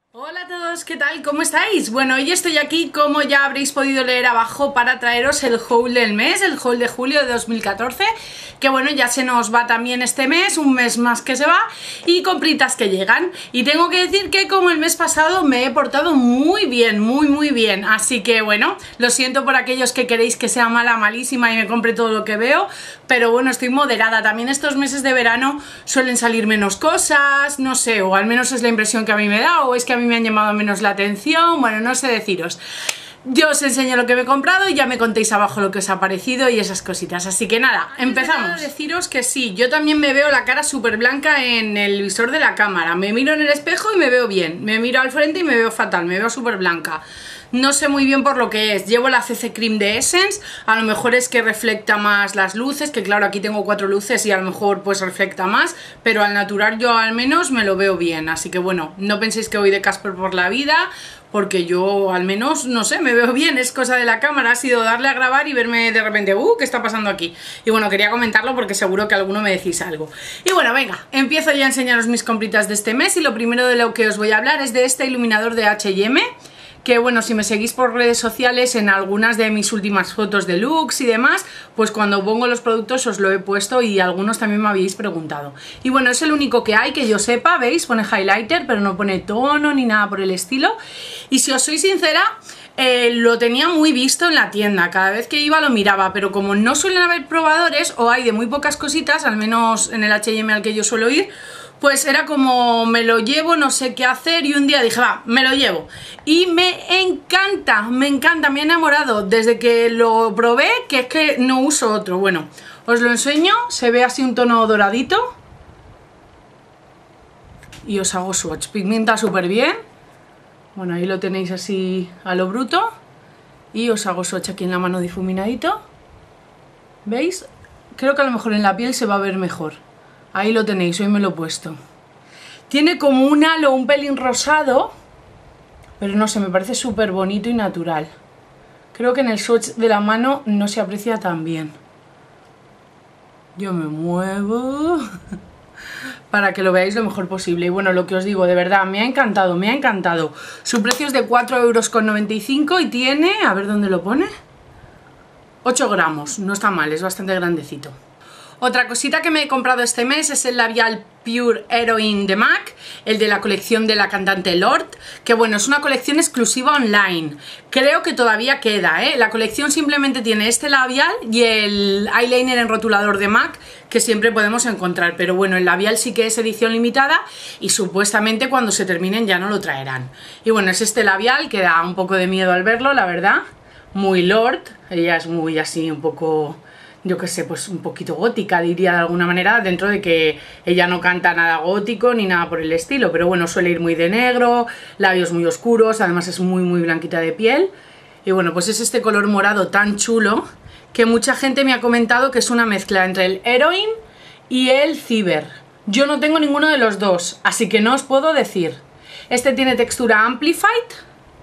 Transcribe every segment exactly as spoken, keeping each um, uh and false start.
Hola a todos, ¿qué tal? ¿Cómo estáis? Bueno, hoy estoy aquí, como ya habréis podido leer abajo, para traeros el haul del mes, el haul de julio de dos mil catorce, que bueno, ya se nos va también este mes, un mes más que se va, y compritas que llegan. Y tengo que decir que como el mes pasado me he portado muy bien, muy muy bien, así que bueno, lo siento por aquellos que queréis que sea mala, malísima y me compre todo lo que veo, pero bueno, estoy moderada. También estos meses de verano suelen salir menos cosas, no sé, o al menos es la impresión que a mí me da, o es que a mí me han llamado menos la atención, bueno, no sé deciros. Yo os enseño lo que me he comprado y ya me contéis abajo lo que os ha parecido y esas cositas. Así que nada, empezamos. Deciros que sí, yo también me veo la cara súper blanca en el visor de la cámara. Me miro en el espejo y me veo bien. Me miro al frente y me veo fatal, me veo súper blanca. No sé muy bien por lo que es. Llevo la C C Cream de Essence. A lo mejor es que refleja más las luces, que claro, aquí tengo cuatro luces y a lo mejor pues refleja más, pero al natural yo al menos me lo veo bien. Así que bueno, no penséis que voy de Casper por la vida, porque yo al menos, no sé, me veo bien. Es cosa de la cámara, ha sido darle a grabar y verme de repente, uh, ¿qué está pasando aquí? Y bueno, quería comentarlo porque seguro que alguno me decís algo. Y bueno, venga, empiezo ya a enseñaros mis compritas de este mes y lo primero de lo que os voy a hablar es de este iluminador de H y M. Que bueno, si me seguís por redes sociales, en algunas de mis últimas fotos de looks y demás, pues cuando pongo los productos os lo he puesto y algunos también me habéis preguntado. Y bueno, es el único que hay que yo sepa, ¿veis? Pone highlighter, pero no pone tono ni nada por el estilo. Y si os soy sincera, eh, lo tenía muy visto en la tienda, cada vez que iba lo miraba, pero como no suelen haber probadores o hay de muy pocas cositas, al menos en el H y M al que yo suelo ir, pues era como me lo llevo, no sé qué hacer, y un día dije, va, me lo llevo. Y me encanta, me encanta, me he enamorado desde que lo probé, que es que no uso otro. Bueno, os lo enseño, se ve así un tono doradito. Y os hago swatch, pigmenta súper bien. Bueno, ahí lo tenéis así a lo bruto. Y os hago swatch aquí en la mano difuminadito. ¿Veis? Creo que a lo mejor en la piel se va a ver mejor. Ahí lo tenéis, hoy me lo he puesto. Tiene como un halo, un pelín rosado, pero no sé, me parece súper bonito y natural. Creo que en el swatch de la mano no se aprecia tan bien. Yo me muevo para que lo veáis lo mejor posible. Y bueno, lo que os digo, de verdad, me ha encantado, me ha encantado. Su precio es de cuatro euros con noventa y cinco y tiene, a ver dónde lo pone, ocho gramos, no está mal, es bastante grandecito. Otra cosita que me he comprado este mes es el labial Pure Heroine de MAC, el de la colección de la cantante Lorde, que bueno, es una colección exclusiva online. Creo que todavía queda, ¿eh? La colección simplemente tiene este labial y el eyeliner en rotulador de MAC, que siempre podemos encontrar, pero bueno, el labial sí que es edición limitada y supuestamente cuando se terminen ya no lo traerán. Y bueno, es este labial que da un poco de miedo al verlo, la verdad. Muy Lorde, ella es muy así un poco, yo qué sé, pues un poquito gótica, diría de alguna manera, dentro de que ella no canta nada gótico ni nada por el estilo, pero bueno, suele ir muy de negro, labios muy oscuros, además es muy muy blanquita de piel. Y bueno, pues es este color morado tan chulo que mucha gente me ha comentado que es una mezcla entre el Heroine y el Ciber. Yo no tengo ninguno de los dos, así que no os puedo decir. Este tiene textura Amplified,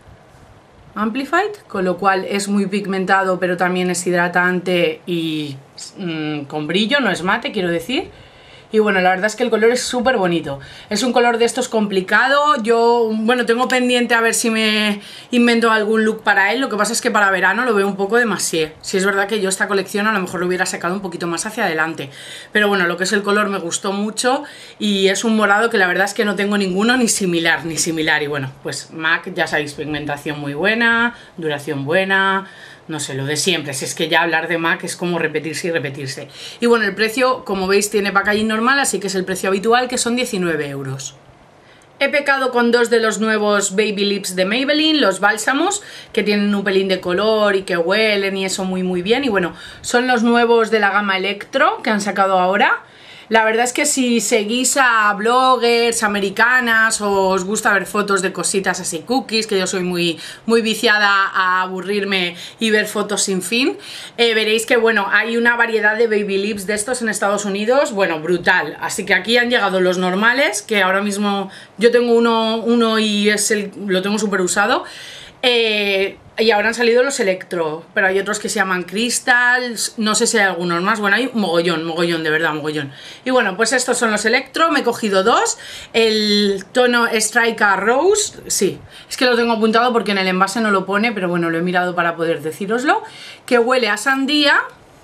Amplified, con lo cual es muy pigmentado pero también es hidratante y mmm, con brillo, no es mate, quiero decir. Y bueno, la verdad es que el color es súper bonito. Es un color de estos complicado. Yo, bueno, tengo pendiente a ver si me invento algún look para él. Lo que pasa es que para verano lo veo un poco demasiado. Si es verdad que yo esta colección a lo mejor lo hubiera sacado un poquito más hacia adelante. Pero bueno, lo que es el color me gustó mucho. Y es un morado que la verdad es que no tengo ninguno ni similar, ni similar. Y bueno, pues MAC, ya sabéis, pigmentación muy buena, duración buena, no sé, lo de siempre. Si es que ya hablar de MAC es como repetirse y repetirse. Y bueno, el precio, como veis, tiene packaging normal, así que es el precio habitual, que son diecinueve euros. He pecado con dos de los nuevos Baby Lips de Maybelline, los bálsamos, que tienen un pelín de color y que huelen y eso muy muy bien. Y bueno, son los nuevos de la gama Electro que han sacado ahora. La verdad es que si seguís a bloggers americanas o os gusta ver fotos de cositas así cookies, que yo soy muy, muy viciada a aburrirme y ver fotos sin fin, eh, veréis que bueno, hay una variedad de baby lips de estos en Estados Unidos, bueno, brutal. Así que aquí han llegado los normales, que ahora mismo yo tengo uno, uno y es el, lo tengo súper usado. Eh, y ahora han salido los Electro, pero hay otros que se llaman Crystals, no sé si hay algunos más, bueno, hay mogollón, mogollón, de verdad, mogollón. Y bueno, pues estos son los Electro, me he cogido dos, el tono Striker Rose, sí, es que lo tengo apuntado porque en el envase no lo pone, pero bueno, lo he mirado para poder decíroslo, que huele a sandía.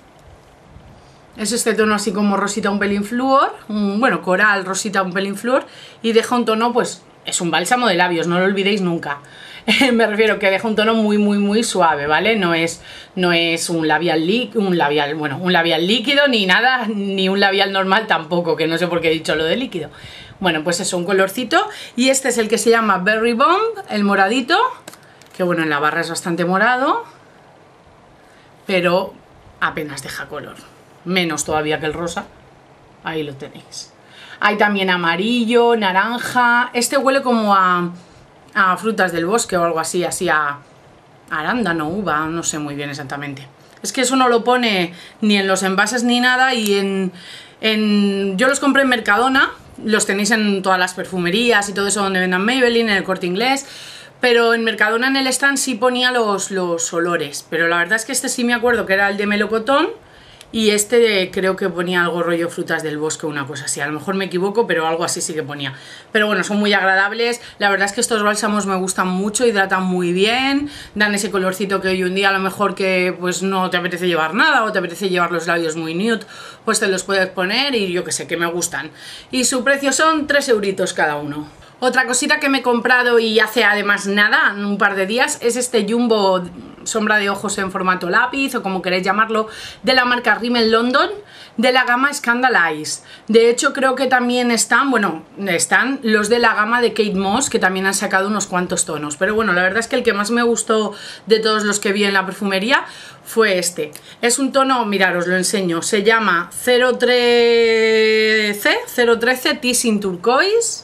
Es este tono así como rosita un pelín flúor, un, bueno, coral, rosita un pelín flúor, y deja un tono, pues, es un bálsamo de labios, no lo olvidéis nunca. Me refiero que deja un tono muy, muy, muy suave, ¿vale? No es, no es un labial líquido, un labial, bueno, un labial líquido, ni nada, ni un labial normal tampoco, que no sé por qué he dicho lo de líquido. Bueno, pues eso, un colorcito, y este es el que se llama Berry Bomb, el moradito, que bueno, en la barra es bastante morado, pero apenas deja color. Menos todavía que el rosa. Ahí lo tenéis. Hay también amarillo, naranja. Este huele como a, a frutas del bosque o algo así, así a arándano, uva, no sé muy bien exactamente. Es que eso no lo pone ni en los envases ni nada. Y en, en yo los compré en Mercadona. Los tenéis en todas las perfumerías y todo eso donde vendan Maybelline, en el Corte Inglés. Pero en Mercadona, en el stand, sí ponía los, los olores. Pero la verdad es que este sí me acuerdo que era el de melocotón. Y este creo que ponía algo rollo frutas del bosque, una cosa así. A lo mejor me equivoco, pero algo así sí que ponía. Pero bueno, son muy agradables. La verdad es que estos bálsamos me gustan mucho, hidratan muy bien, dan ese colorcito que hoy un día a lo mejor que pues no te apetece llevar nada o te apetece llevar los labios muy nude, pues te los puedes poner y yo que sé, que me gustan. Y su precio son tres euritos cada uno. Otra cosita que me he comprado y hace además nada, un par de días, es este Jumbo sombra de ojos en formato lápiz o como queréis llamarlo, de la marca Rimmel London, de la gama Scandal Eyes. De hecho creo que también están, bueno, están los de la gama de Kate Moss, que también han sacado unos cuantos tonos. Pero bueno, la verdad es que el que más me gustó de todos los que vi en la perfumería fue este. Es un tono, mirad, os lo enseño, se llama cero trece, cero trece Teasing Turquoise.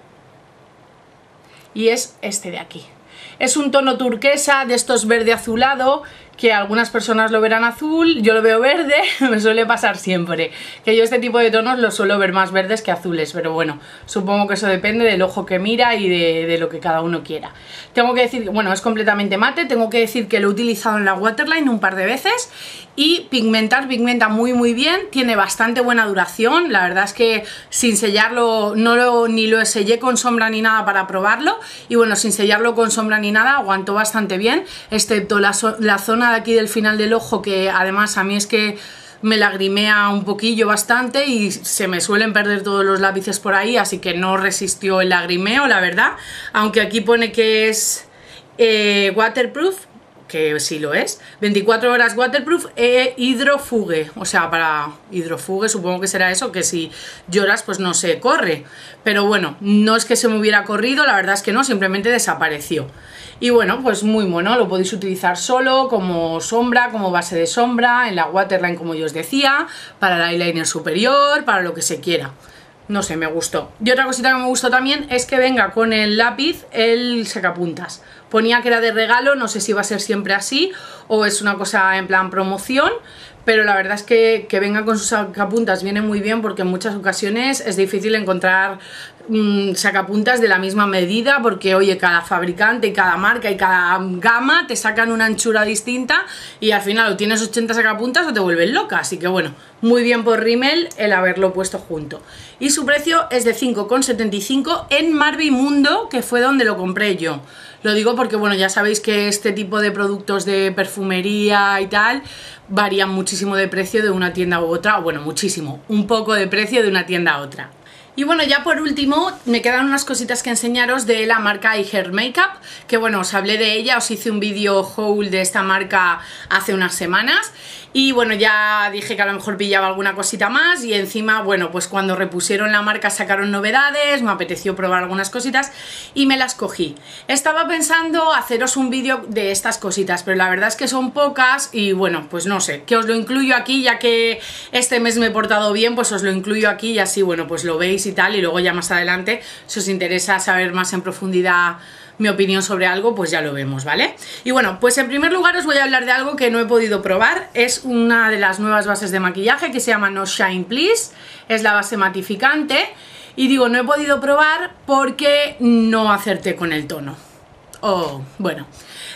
Y es este de aquí. Es un tono turquesa, de estos verde azulado, que algunas personas lo verán azul, yo lo veo verde, me suele pasar siempre. Que yo este tipo de tonos los suelo ver más verdes que azules, pero bueno, supongo que eso depende del ojo que mira y de, de lo que cada uno quiera. Tengo que decir, bueno, es completamente mate, tengo que decir que lo he utilizado en la Waterline un par de veces y pigmentar, pigmenta muy muy bien, tiene bastante buena duración, la verdad es que sin sellarlo, no lo, ni lo sellé con sombra ni nada para probarlo, y bueno, sin sellarlo con sombra ni nada, aguantó bastante bien, excepto la, so la zona de aquí del final del ojo, que además a mí es que me lagrimea un poquillo bastante y se me suelen perder todos los lápices por ahí, así que no resistió el lagrimeo, la verdad, aunque aquí pone que es eh, waterproof, que sí lo es, veinticuatro horas waterproof e hidrofugue, o sea, para hidrofugue supongo que será eso, que si lloras pues no se corre, pero bueno, no es que se me hubiera corrido, la verdad es que no, simplemente desapareció. Y bueno, pues muy mono, lo podéis utilizar solo, como sombra, como base de sombra, en la Waterline como yo os decía, para el eyeliner superior, para lo que se quiera. No sé, me gustó. Y otra cosita que me gustó también es que venga con el lápiz el sacapuntas. Ponía que era de regalo, no sé si va a ser siempre así o es una cosa en plan promoción, pero la verdad es que que venga con sus sacapuntas viene muy bien, porque en muchas ocasiones es difícil encontrar mmm, sacapuntas de la misma medida, porque oye, cada fabricante y cada marca y cada gama te sacan una anchura distinta y al final o tienes ochenta sacapuntas o te vuelves loca, así que bueno, muy bien por Rimmel el haberlo puesto junto. Y su precio es de cinco con setenta y cinco en Marby Mundo, que fue donde lo compré yo. Lo digo porque bueno, ya sabéis que este tipo de productos de perfumería y tal varían muchísimo de precio de una tienda u otra, o bueno, muchísimo, un poco de precio de una tienda a otra. Y bueno, ya por último me quedan unas cositas que enseñaros de la marca iHair Makeup, que bueno, os hablé de ella, os hice un vídeo haul de esta marca hace unas semanas. Y bueno, ya dije que a lo mejor pillaba alguna cosita más y encima, bueno, pues cuando repusieron la marca sacaron novedades, me apeteció probar algunas cositas y me las cogí. Estaba pensando haceros un vídeo de estas cositas, pero la verdad es que son pocas y bueno, pues no sé, que os lo incluyo aquí, ya que este mes me he portado bien, pues os lo incluyo aquí y así, bueno, pues lo veis y tal, y luego ya más adelante, si os interesa saber más en profundidad mi opinión sobre algo, pues ya lo vemos, ¿vale? Y bueno, pues en primer lugar os voy a hablar de algo que no he podido probar. Es una de las nuevas bases de maquillaje que se llama No Shine Please, es la base matificante, y digo no he podido probar porque no acerté con el tono. Oh, bueno,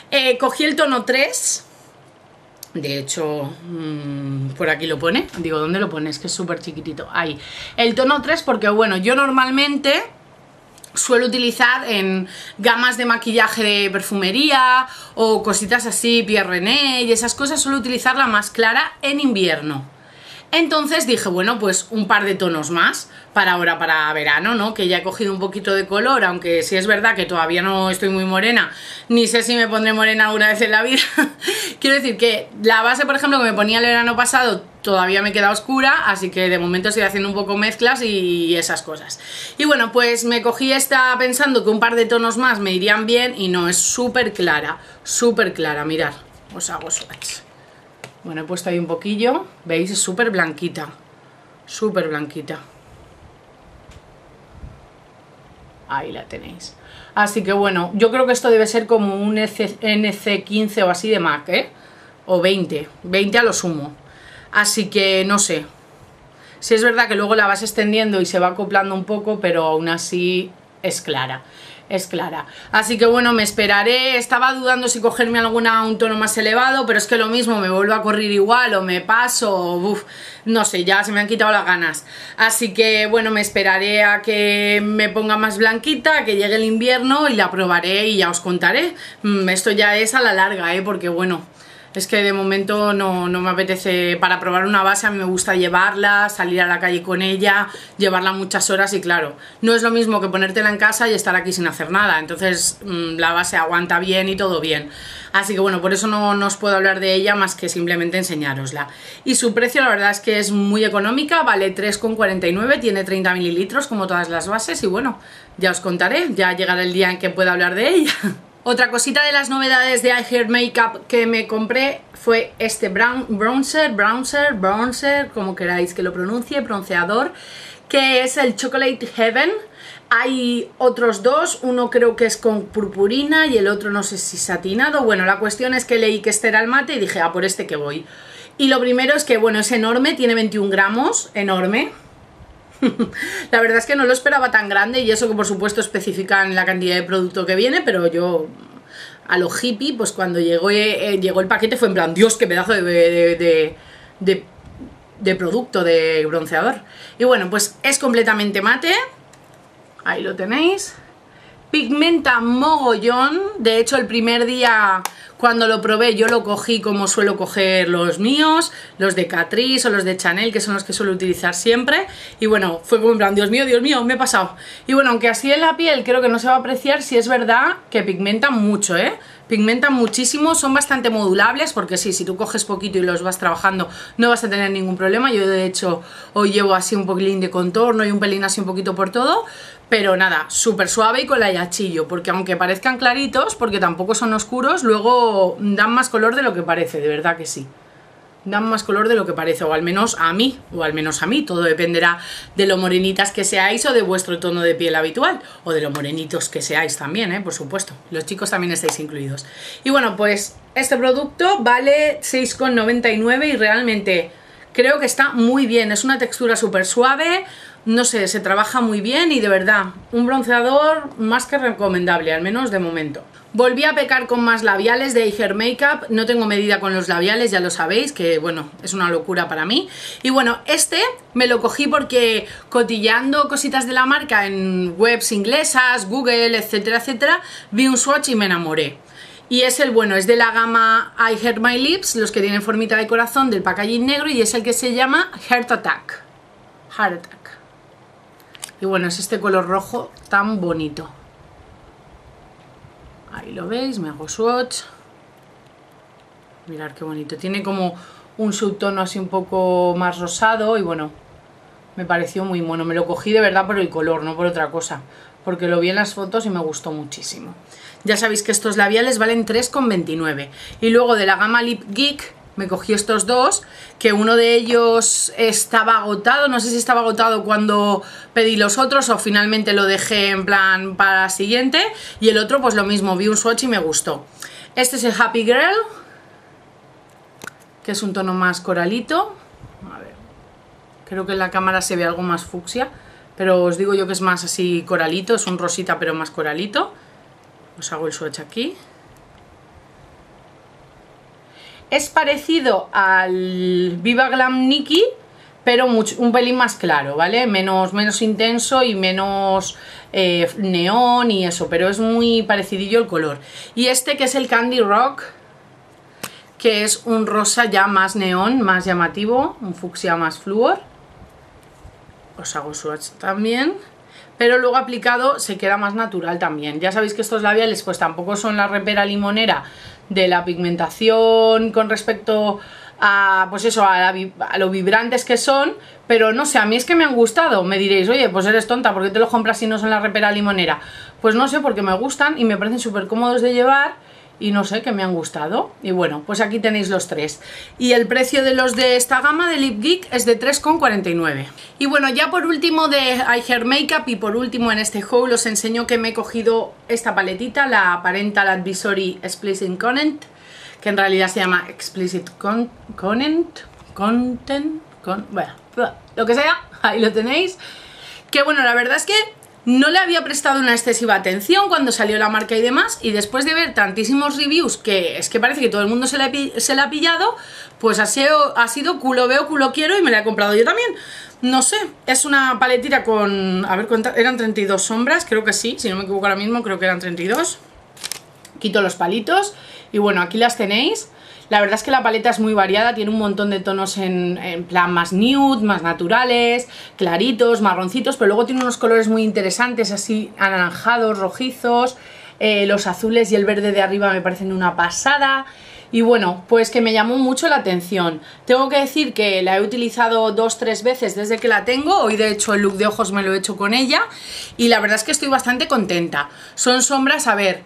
Eh, cogí el tono tres. De hecho, mmm, por aquí lo pone. Digo, ¿dónde lo pone? Es que es súper chiquitito. Ahí. El tono tres porque, bueno, yo normalmente suelo utilizar en gamas de maquillaje de perfumería o cositas así, Pierre René y esas cosas, suelo utilizar la más clara en invierno. Entonces dije, bueno, pues un par de tonos más para ahora, para verano, ¿no? Que ya he cogido un poquito de color, aunque sí es verdad que todavía no estoy muy morena, ni sé si me pondré morena alguna vez en la vida. Quiero decir que la base, por ejemplo, que me ponía el verano pasado, todavía me queda oscura, así que de momento estoy haciendo un poco mezclas y esas cosas. Y bueno, pues me cogí esta pensando que un par de tonos más me irían bien y no, es súper clara, súper clara, mirad, os hago swatch. Bueno, he puesto ahí un poquillo, veis, es súper blanquita, súper blanquita. Ahí la tenéis. Así que bueno, yo creo que esto debe ser como un N C quince o así de MAC, ¿eh? O veinte, veinte a lo sumo. Así que no sé. Sí es verdad que luego la vas extendiendo y se va acoplando un poco, pero aún así es clara. Es clara. Así que bueno, me esperaré. Estaba dudando si cogerme alguna un tono más elevado, pero es que lo mismo, me vuelvo a correr igual o me paso, o, uf, no sé, ya se me han quitado las ganas. Así que bueno, me esperaré a que me ponga más blanquita, a que llegue el invierno y la probaré y ya os contaré. Esto ya es a la larga, ¿eh? Porque bueno, es que de momento no, no me apetece. Para probar una base a mí me gusta llevarla, salir a la calle con ella, llevarla muchas horas y claro, no es lo mismo que ponértela en casa y estar aquí sin hacer nada. Entonces mmm, la base aguanta bien y todo bien. Así que bueno, por eso no, no os puedo hablar de ella más que simplemente enseñárosla. Y su precio la verdad es que es muy económica, vale tres con cuarenta y nueve, tiene treinta mililitros como todas las bases y bueno, ya os contaré, ya llegará el día en que pueda hablar de ella. Otra cosita de las novedades de iHair Makeup que me compré fue este brown, bronzer, bronzer, bronzer, como queráis que lo pronuncie, bronceador, que es el Chocolate Heaven. Hay otros dos, uno creo que es con purpurina y el otro no sé si satinado. Bueno, la cuestión es que leí que este era el mate y dije, ah, por este que voy. Y lo primero es que, bueno, es enorme, tiene veintiún gramos, enorme. La verdad es que no lo esperaba tan grande y eso que por supuesto especifican la cantidad de producto que viene, pero yo a lo hippie, pues cuando llegó, eh, llegó el paquete fue en plan, Dios, qué pedazo de, de, de, de, de producto, de bronceador. Y bueno, pues es completamente mate, ahí lo tenéis, pigmenta mogollón. De hecho el primer día cuando lo probé yo lo cogí como suelo coger los míos, los de Catrice o los de Chanel, que son los que suelo utilizar siempre. Y bueno, fue como en plan, Dios mío, Dios mío, me he pasado. Y bueno, aunque así en la piel creo que no se va a apreciar, sí es verdad que pigmentan mucho, ¿eh? Pigmentan muchísimo, son bastante modulables, porque sí, si tú coges poquito y los vas trabajando no vas a tener ningún problema. Yo de hecho hoy llevo así un poquilín de contorno y un pelín así un poquito por todo, pero nada, súper suave y con la yachillo, porque aunque parezcan claritos, porque tampoco son oscuros, luego dan más color de lo que parece, de verdad que sí. Dan más color de lo que parece, o al menos a mí, o al menos a mí, todo dependerá de lo morenitas que seáis o de vuestro tono de piel habitual, o de lo morenitos que seáis también, ¿eh? Por supuesto, los chicos también estáis incluidos. Y bueno, pues este producto vale seis con noventa y nueve y realmente creo que está muy bien, es una textura súper suave, no sé, se trabaja muy bien y de verdad, un bronceador más que recomendable, al menos de momento. Volví a pecar con más labiales de iHair Makeup, no tengo medida con los labiales, ya lo sabéis, que bueno, es una locura para mí. Y bueno, este me lo cogí porque cotilleando cositas de la marca en webs inglesas, Google, etcétera, etcétera, vi un swatch y me enamoré. Y es el, bueno, es de la gama iHair My Lips, los que tienen formita de corazón del packaging negro, y es el que se llama Heart Attack. Heart Attack. Y bueno, es este color rojo tan bonito. Ahí lo veis, me hago swatch. Mirad qué bonito. Tiene como un subtono así un poco más rosado y bueno, me pareció muy mono. Me lo cogí de verdad por el color, no por otra cosa, porque lo vi en las fotos y me gustó muchísimo. Ya sabéis que estos labiales valen tres con veintinueve. Y luego de la gama Lip Geek me cogí estos dos, que uno de ellos estaba agotado, no sé si estaba agotado cuando pedí los otros o finalmente lo dejé en plan para la siguiente, y el otro pues lo mismo, vi un swatch y me gustó. Este es el Happy Girl, que es un tono más coralito. A ver, creo que en la cámara se ve algo más fucsia, pero os digo yo que es más así coralito, es un rosita pero más coralito. Os hago el swatch aquí. Es parecido al Viva Glam Nikki, pero mucho, un pelín más claro, ¿vale? Menos, menos intenso y menos eh, neón y eso, pero es muy parecidillo el color. Y este que es el Candy Rock, que es un rosa ya más neón, más llamativo, un fucsia más flúor. Os hago swatch también, pero luego aplicado se queda más natural también. Ya sabéis que estos labiales pues tampoco son la repera limonera de la pigmentación con respecto a, pues eso, a, la, a lo vibrantes que son, pero no sé, a mí es que me han gustado. Me diréis, oye, pues eres tonta, ¿por qué te los compras si no son la repera limonera? Pues no sé, porque me gustan y me parecen súper cómodos de llevar. Y no sé, que me han gustado. Y bueno, pues aquí tenéis los tres. Y el precio de los de esta gama de Lip Geek es de tres con cuarenta y nueve. Y bueno, ya por último de iHair Makeup y por último en este haul os enseño que me he cogido esta paletita, la Parental Advisory Explicit Content, que en realidad se llama Explicit Con Content, Content, con, bueno, lo que sea, ahí lo tenéis. Que bueno, la verdad es que no le había prestado una excesiva atención cuando salió la marca y demás, y después de ver tantísimos reviews que es que parece que todo el mundo se la, ha, se la ha pillado, pues ha sido, ha sido culo veo, culo quiero y me la he comprado yo también. No sé, es una paletita con, a ver cuántas, eran treinta y dos sombras, creo que sí, si no me equivoco ahora mismo, creo que eran treinta y dos. Quito los palitos y bueno, aquí las tenéis. La verdad es que la paleta es muy variada, tiene un montón de tonos en, en plan más nude, más naturales, claritos, marroncitos, pero luego tiene unos colores muy interesantes, así anaranjados, rojizos, eh, los azules y el verde de arriba me parecen una pasada. Y bueno, pues que me llamó mucho la atención. Tengo que decir que la he utilizado dos, tres veces desde que la tengo. Hoy de hecho el look de ojos me lo he hecho con ella y la verdad es que estoy bastante contenta. Son sombras, a ver,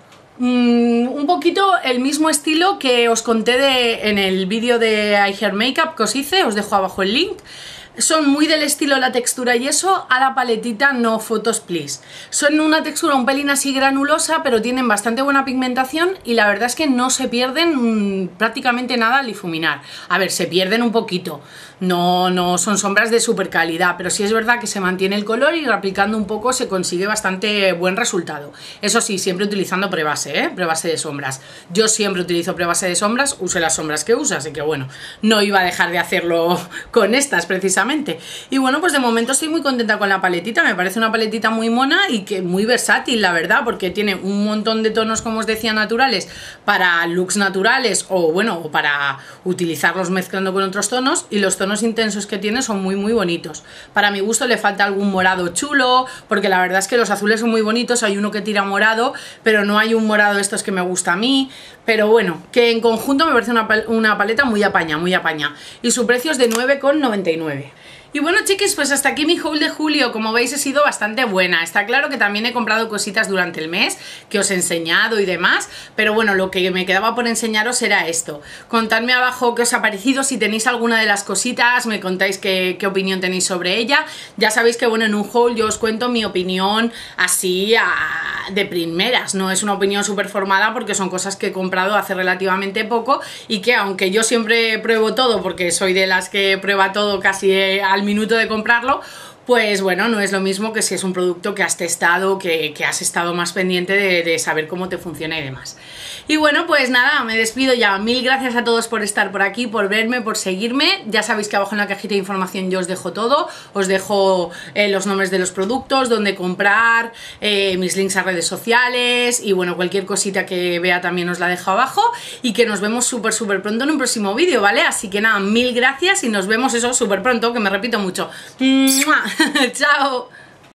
Mm, un poquito el mismo estilo que os conté de, en el vídeo de iHair Makeup que os hice, os dejo abajo el link. Son muy del estilo la textura y eso a la paletita No Photos Please. Son una textura un pelín así granulosa, pero tienen bastante buena pigmentación y la verdad es que no se pierden mmm, prácticamente nada al difuminar. A ver, se pierden un poquito, no, no son sombras de super calidad, pero sí es verdad que se mantiene el color y reaplicando un poco se consigue bastante buen resultado. Eso sí, siempre utilizando prebase, ¿eh? Prebase de sombras. Yo siempre utilizo prebase de sombras, use las sombras que usa, así que bueno, no iba a dejar de hacerlo con estas precisamente. Y bueno, pues de momento estoy muy contenta con la paletita, me parece una paletita muy mona y que muy versátil, la verdad, porque tiene un montón de tonos, como os decía, naturales para looks naturales o bueno, o para utilizarlos mezclando con otros tonos, y los tonos intensos que tiene son muy muy bonitos. Para mi gusto le falta algún morado chulo, porque la verdad es que los azules son muy bonitos, hay uno que tira morado, pero no hay un morado de estos que me gusta a mí, pero bueno, que en conjunto me parece una, pal una paleta muy apaña, muy apaña, y su precio es de nueve con noventa y nueve. Y bueno, chiquis, pues hasta aquí mi haul de julio. Como veis, he sido bastante buena. Está claro que también he comprado cositas durante el mes que os he enseñado y demás, pero bueno, lo que me quedaba por enseñaros era esto. Contadme abajo qué os ha parecido, si tenéis alguna de las cositas, me contáis qué, qué opinión tenéis sobre ella. Ya sabéis que bueno, en un haul yo os cuento mi opinión así a, de primeras, no es una opinión súper formada porque son cosas que he comprado hace relativamente poco y que aunque yo siempre pruebo todo, porque soy de las que prueba todo casi al minuto de comprarlo, pues bueno, no es lo mismo que si es un producto que has testado, que, que has estado más pendiente de, de saber cómo te funciona y demás. Y bueno, pues nada, me despido ya. Mil gracias a todos por estar por aquí, por verme, por seguirme. Ya sabéis que abajo en la cajita de información yo os dejo todo. Os dejo eh, los nombres de los productos, dónde comprar, eh, mis links a redes sociales y bueno, cualquier cosita que vea también os la dejo abajo. Y que nos vemos súper súper pronto en un próximo vídeo, ¿vale? Así que nada, mil gracias y nos vemos eso súper pronto, que me repito mucho. ¡Mua! ¡Chao!